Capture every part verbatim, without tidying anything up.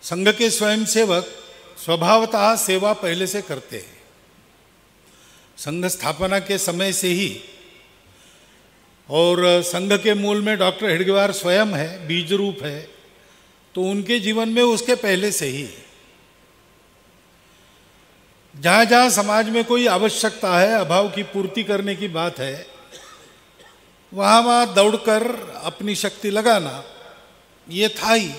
संघ के स्वयंसेवक स्वभावतः सेवा पहले से करते हैं। संघ स्थापना के समय से ही, और संघ के मूल में डॉक्टर हेडगेवार स्वयं है, बीज रूप है, तो उनके जीवन में उसके पहले से ही जहाँ जहाँ समाज में कोई आवश्यकता है, अभाव की पूर्ति करने की बात है, वहाँ वहाँ दौड़कर अपनी शक्ति लगाना ये था ही।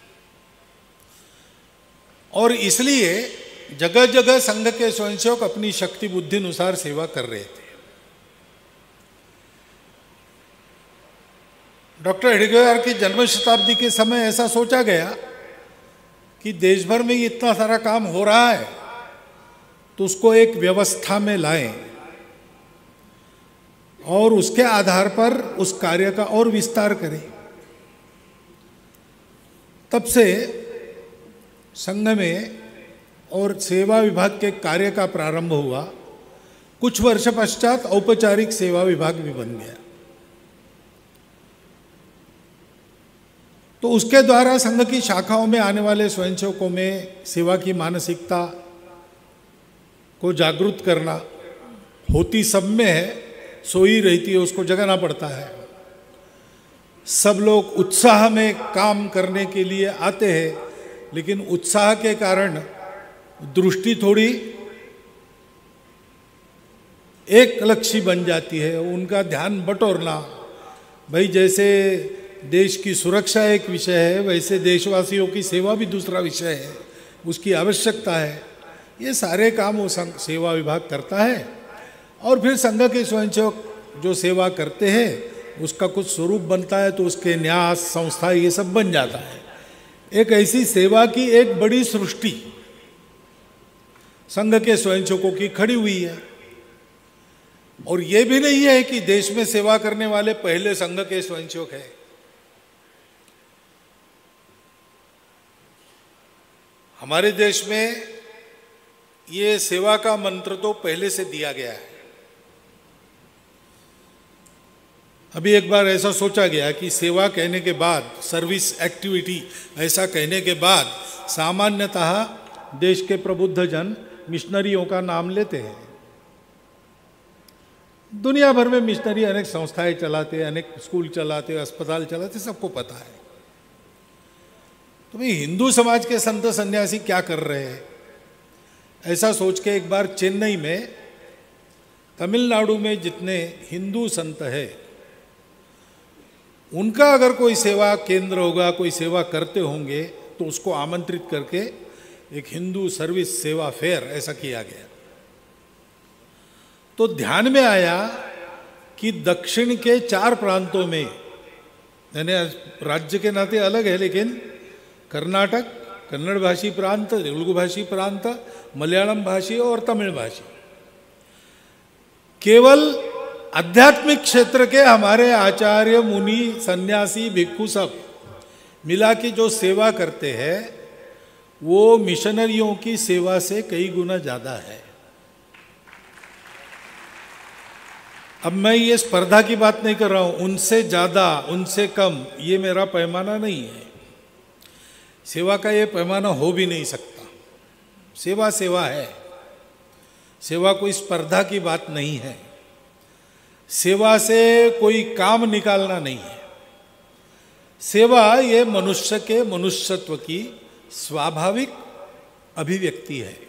और इसलिए जगह जगह संघ के स्वयंसेवक अपनी शक्ति बुद्धि अनुसार सेवा कर रहे थे। डॉक्टर हेडगेवार की जन्म शताब्दी के समय ऐसा सोचा गया कि देश भर में इतना सारा काम हो रहा है तो उसको एक व्यवस्था में लाएं और उसके आधार पर उस कार्य का और विस्तार करें। तब से संघ में और सेवा विभाग के कार्य का प्रारंभ हुआ। कुछ वर्ष पश्चात औपचारिक सेवा विभाग भी बन गया। तो उसके द्वारा संघ की शाखाओं में आने वाले स्वयंसेवकों में सेवा की मानसिकता को जागरूक करना होती सब में है, सोई रहती है, उसको जगाना पड़ता है। सब लोग उत्साह में काम करने के लिए आते हैं, लेकिन उत्साह के कारण दृष्टि थोड़ी एक लक्ष्य बन जाती है, उनका ध्यान बटोरना। भाई जैसे देश की सुरक्षा एक विषय है, वैसे देशवासियों की सेवा भी दूसरा विषय है, उसकी आवश्यकता है। ये सारे काम वो संघ सेवा विभाग करता है। और फिर संघ के स्वयंसेवक जो सेवा करते हैं उसका कुछ स्वरूप बनता है, तो उसके न्यास संस्था ये सब बन जाता है। एक ऐसी सेवा की एक बड़ी सृष्टि संघ के स्वयंसेवकों की खड़ी हुई है। और ये भी नहीं है कि देश में सेवा करने वाले पहले संघ के स्वयंसेवक हैं। हमारे देश में ये सेवा का मंत्र तो पहले से दिया गया है। अभी एक बार ऐसा सोचा गया कि सेवा कहने के बाद, सर्विस एक्टिविटी ऐसा कहने के बाद सामान्यतः देश के प्रबुद्ध जन मिशनरियों का नाम लेते हैं। दुनिया भर में मिशनरी अनेक संस्थाएं चलाते, अनेक स्कूल चलाते, अस्पताल चलाते, सबको पता है। तो भाई हिंदू समाज के संत सन्यासी क्या कर रहे हैं, ऐसा सोच के एक बार चेन्नई में, तमिलनाडु में जितने हिंदू संत हैं उनका अगर कोई सेवा केंद्र होगा, कोई सेवा करते होंगे, तो उसको आमंत्रित करके एक हिंदू सर्विस सेवा फेयर ऐसा किया गया। तो ध्यान में आया कि दक्षिण के चार प्रांतों में, यानी राज्य के नाते अलग है, लेकिन कर्नाटक, कन्नड़ भाषी प्रांत, तेलुगु भाषी प्रांत, मलयालम भाषी और तमिल भाषी, केवल आध्यात्मिक क्षेत्र के हमारे आचार्य, मुनि, सन्यासी, भिक्षु सब मिला के जो सेवा करते हैं वो मिशनरियों की सेवा से कई गुना ज़्यादा है। अब मैं ये स्पर्धा की बात नहीं कर रहा हूँ, उनसे ज़्यादा, उनसे कम, ये मेरा पैमाना नहीं है। सेवा का ये पैमाना हो भी नहीं सकता। सेवा सेवा है, सेवा कोई स्पर्धा की बात नहीं है, सेवा से कोई काम निकालना नहीं है। सेवा ये मनुष्य के मनुष्यत्व की स्वाभाविक अभिव्यक्ति है।